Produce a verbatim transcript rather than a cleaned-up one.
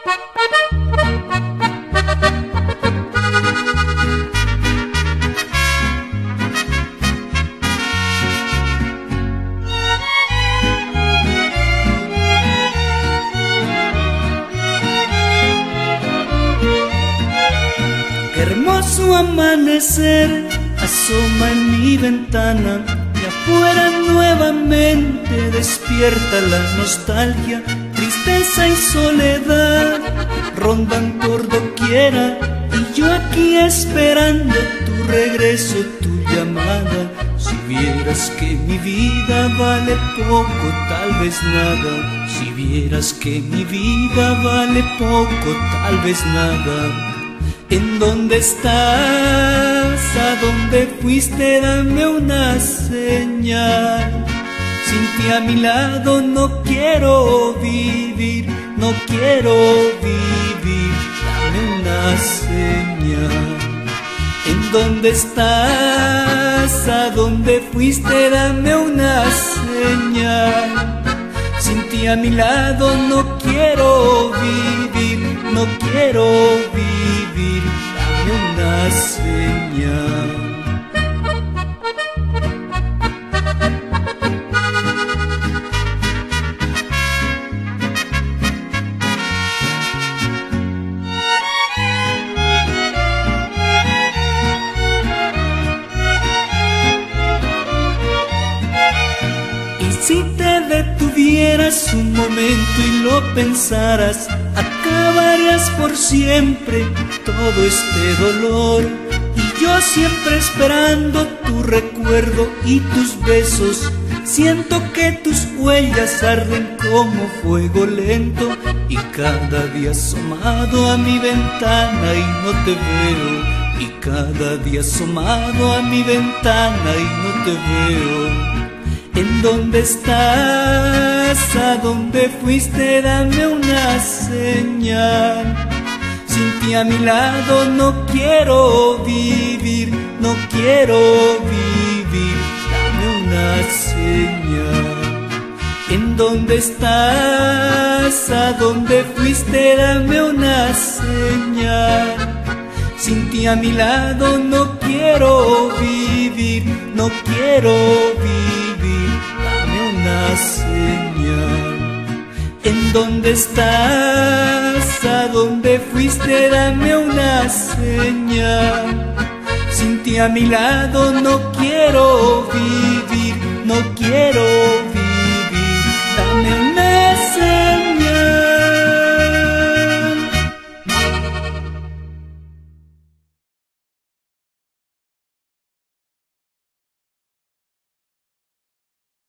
Hermoso amanecer asoma en mi ventana y afuera nuevamente despierta la nostalgia. Tristeza y soledad rondan por doquiera y yo aquí esperando tu regreso, tu llamada. Si vieras que mi vida vale poco, tal vez nada. Si vieras que mi vida vale poco, tal vez nada. ¿En dónde estás? ¿A dónde fuiste? Dame una señal. Sin ti a mi lado no quiero vivir, no quiero vivir. Dame una señal. ¿En dónde estás? ¿A dónde fuiste? Dame una señal. Sin ti a mi lado no quiero vivir, no quiero vivir. Dame una señal. Si te detuvieras un momento y lo pensaras, acabarías por siempre todo este dolor. Y yo siempre esperando tu recuerdo y tus besos. Siento que tus huellas arden como fuego lento. Y cada día asomado a mi ventana y no te veo. Y cada día asomado a mi ventana y no te veo. ¿En dónde estás? ¿A dónde fuiste? Dame una señal. Sin ti a mi lado no quiero vivir, no quiero vivir. Dame una señal. ¿En dónde estás? ¿A dónde fuiste? Dame una señal. Sin ti a mi lado no quiero vivir, no quiero vivir. Una señal. ¿En dónde estás? ¿A dónde fuiste? Dame una señal. Sin ti a mi lado no quiero vivir, no quiero vivir.